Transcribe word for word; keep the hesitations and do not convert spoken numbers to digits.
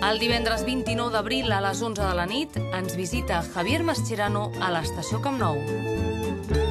El divendres vint-i-nou d'abril a les onze de la nit ens visita Javier Mascherano a l'estació Camp Nou.